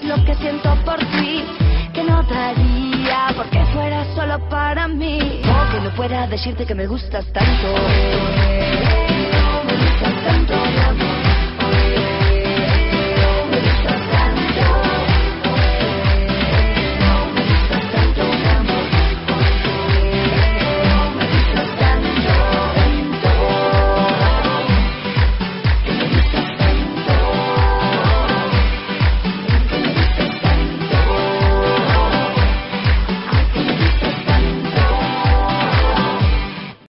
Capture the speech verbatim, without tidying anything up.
lo que siento por ti, que no daría porque fuera solo para mí. O que no pueda decirte que me gustas tanto, me gustas tanto, mi amor.